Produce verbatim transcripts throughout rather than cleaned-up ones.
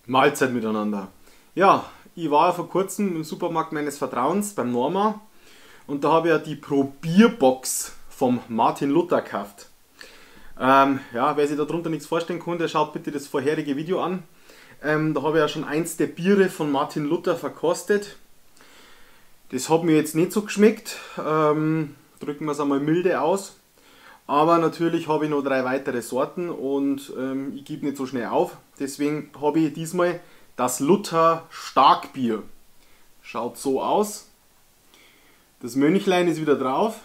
Mahlzeit miteinander. Ja, ich war ja vor kurzem im Supermarkt meines Vertrauens beim Norma und da habe ich ja die Probierbox vom Martin Luther gekauft. Ähm, ja, wer sich darunter nichts vorstellen kann, der schaut bitte das vorherige Video an. Ähm, da habe ich ja schon eins der Biere von Martin Luther verkostet. Das hat mir jetzt nicht so geschmeckt, ähm, drücken wir es einmal milde aus. Aber natürlich habe ich noch drei weitere Sorten und ähm, ich gebe nicht so schnell auf. Deswegen habe ich diesmal das Luther Starkbier. Schaut so aus. Das Mönchlein ist wieder drauf.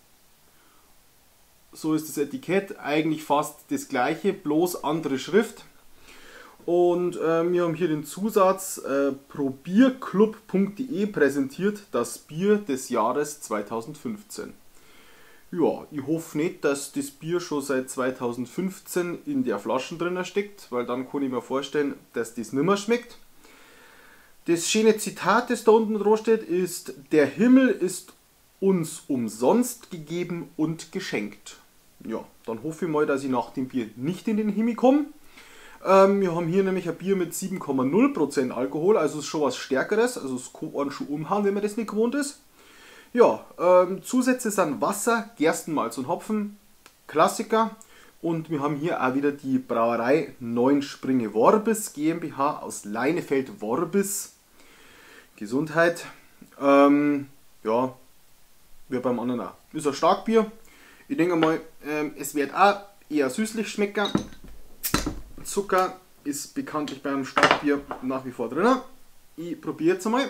So ist das Etikett. Eigentlich fast das gleiche, bloß andere Schrift. Und äh, wir haben hier den Zusatz äh, probierclub punkt de präsentiert, das Bier des Jahres zweitausendfünfzehn. Ja, ich hoffe nicht, dass das Bier schon seit zweitausendfünfzehn in der Flasche drin steckt, weil dann kann ich mir vorstellen, dass das nicht mehr schmeckt. Das schöne Zitat, das da unten dran steht, ist: Der Himmel ist uns umsonst gegeben und geschenkt. Ja, dann hoffe ich mal, dass ich nach dem Bier nicht in den Himmel komme. Ähm, wir haben hier nämlich ein Bier mit sieben Komma null Prozent Alkohol, also ist schon was Stärkeres, also es kann einen schon umhauen, wenn man das nicht gewohnt ist. Ja, ähm, Zusätze sind Wasser, Gerstenmalz und Hopfen, Klassiker. Und wir haben hier auch wieder die Brauerei Neun Springe Worbis GmbH aus Leinefeld-Worbis. Gesundheit. Ähm, ja, wie beim anderen auch. Ist ein Starkbier. Ich denke mal, ähm, es wird auch eher süßlich schmecken. Zucker ist bekanntlich beim Starkbier nach wie vor drin. Ich probiere jetzt einmal.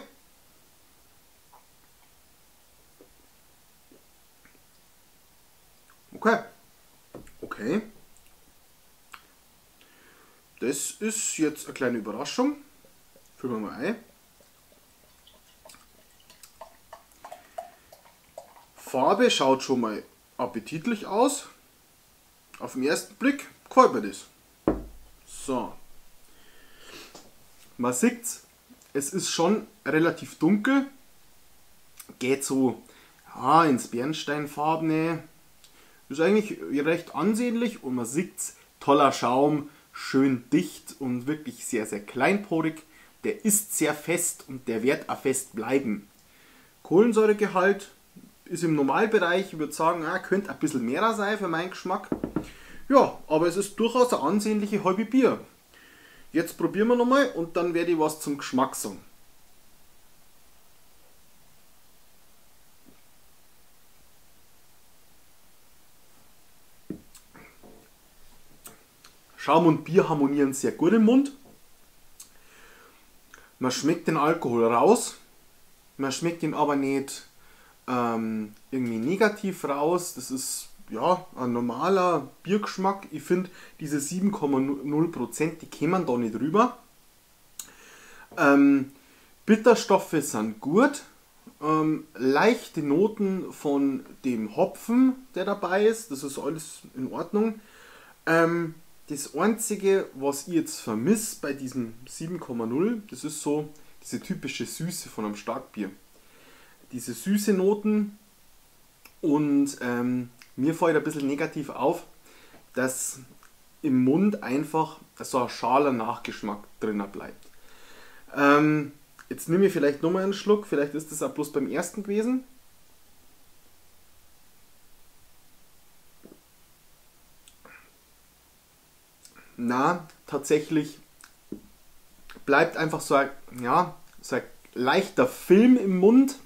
Okay. Okay. Das ist jetzt eine kleine Überraschung. Füllen wir mal ein. Farbe schaut schon mal appetitlich aus. Auf den ersten Blick gefällt mir das. So. Man sieht's, es ist schon relativ dunkel. Geht so ja, ins Bernsteinfarbene. Ist eigentlich recht ansehnlich und man sieht's, toller Schaum, schön dicht und wirklich sehr, sehr kleinporig. Der ist sehr fest und der wird auch fest bleiben. Kohlensäuregehalt ist im Normalbereich, ich würde sagen, ja, könnte ein bisschen mehr sein für meinen Geschmack. Ja, aber es ist durchaus eine ansehnliche halbe Bier. Jetzt probieren wir nochmal und dann werde ich was zum Geschmack sagen. Schaum und Bier harmonieren sehr gut im Mund. Man schmeckt den Alkohol raus, man schmeckt ihn aber nicht ähm, irgendwie negativ raus. Das ist ja ein normaler Biergeschmack. Ich finde, diese sieben Komma null Prozent, die kämen da nicht rüber. Ähm, Bitterstoffe sind gut. Ähm, leichte Noten von dem Hopfen, der dabei ist, das ist alles in Ordnung. Ähm, Das einzige, was ich jetzt vermisse bei diesem sieben Komma null, das ist so diese typische Süße von einem Starkbier. Diese süße Noten und ähm, mir fällt ein bisschen negativ auf, dass im Mund einfach so ein schaler Nachgeschmack drin bleibt. Ähm, jetzt nehme ich vielleicht nochmal einen Schluck, vielleicht ist das auch bloß beim ersten gewesen. Na, tatsächlich bleibt einfach so ein, ja, so ein leichter Film im Mund.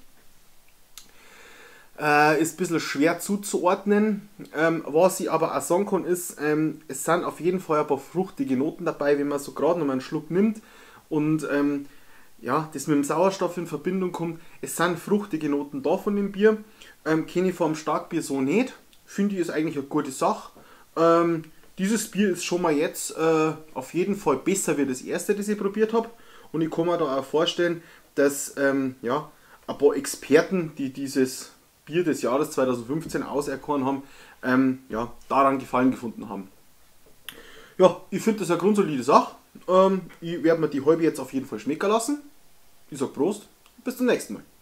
Äh, ist ein bisschen schwer zuzuordnen. Ähm, was ich aber auch sagen kann, ist, ähm, es sind auf jeden Fall ein paar fruchtige Noten dabei, wenn man so gerade noch mal einen Schluck nimmt und ähm, ja, das mit dem Sauerstoff in Verbindung kommt. Es sind fruchtige Noten da von dem Bier. Ähm, kenne ich vom Starkbier so nicht. Finde ich ist eigentlich eine gute Sache. Ähm, Dieses Bier ist schon mal jetzt äh, auf jeden Fall besser wie das erste, das ich probiert habe. Und ich kann mir da auch vorstellen, dass ähm, ja, ein paar Experten, die dieses Bier des Jahres zweitausendfünfzehn auserkoren haben, ähm, ja, daran Gefallen gefunden haben. Ja, ich finde das eine grundsolide Sache. Ähm, ich werde mir die halbe jetzt auf jeden Fall schmecken lassen. Ich sage Prost, bis zum nächsten Mal.